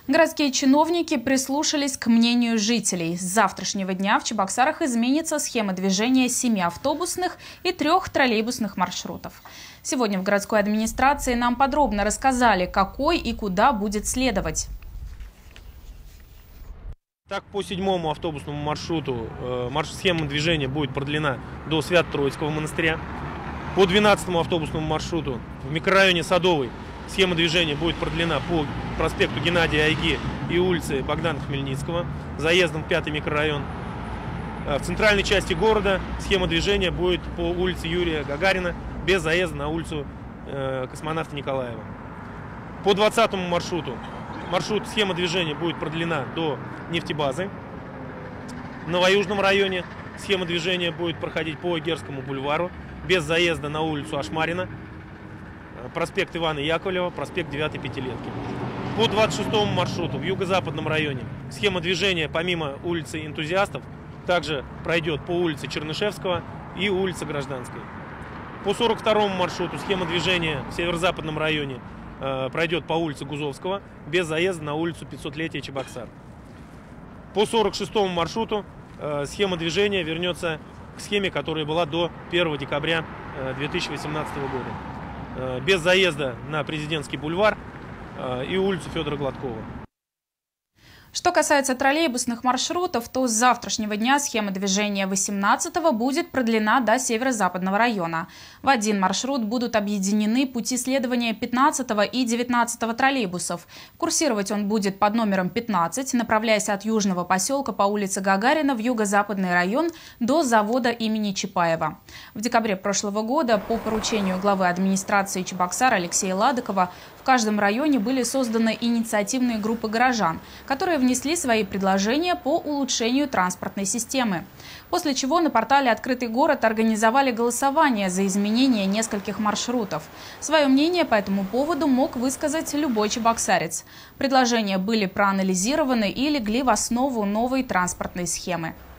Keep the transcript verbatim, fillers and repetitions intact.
Городские чиновники прислушались к мнению жителей. С завтрашнего дня в Чебоксарах изменится схема движения семи автобусных и трех троллейбусных маршрутов. Сегодня в городской администрации нам подробно рассказали, какой и куда будет следовать. Так, по седьмому автобусному маршруту э, марш схема движения будет продлена до Свято-Троицкого монастыря. По двенадцатому автобусному маршруту в микрорайоне Садовый схема движения будет продлена по проспекту Геннадия Айги и улице Богдана Хмельницкого, заездом в пятый микрорайон. В центральной части города схема движения будет по улице Юрия Гагарина, без заезда на улицу э, Космонавта Николаева. По двадцатому маршруту маршрут схема движения будет продлена до нефтебазы. В Новоюжном районе схема движения будет проходить по Игерскому бульвару, без заезда на улицу Ашмарина, проспект Ивана Яковлева, проспект девятой Пятилетки. По двадцать шестому маршруту в юго-западном районе схема движения помимо улицы Энтузиастов также пройдет по улице Чернышевского и улице Гражданской. По сорок второму маршруту схема движения в северо-западном районе э, пройдет по улице Гузовского, без заезда на улицу пятисотлетия Чебоксар. По сорок шестому маршруту э, схема движения вернется к схеме, которая была до первого декабря две тысячи восемнадцатого года. Без заезда на Президентский бульвар и улицу Федора Гладкова. Что касается троллейбусных маршрутов, то с завтрашнего дня схема движения восемнадцатого будет продлена до северо-западного района. В один маршрут будут объединены пути следования пятнадцатого и девятнадцатого троллейбусов. Курсировать он будет под номером пятнадцать, направляясь от южного поселка по улице Гагарина в юго-западный район до завода имени Чапаева. В декабре прошлого года по поручению главы администрации Чебоксара Алексея Ладыкова в каждом районе были созданы инициативные группы горожан, которые внесли свои предложения по улучшению транспортной системы. После чего на портале «Открытый город» организовали голосование за изменение нескольких маршрутов. Свое мнение по этому поводу мог высказать любой чебоксарец. Предложения были проанализированы и легли в основу новой транспортной схемы.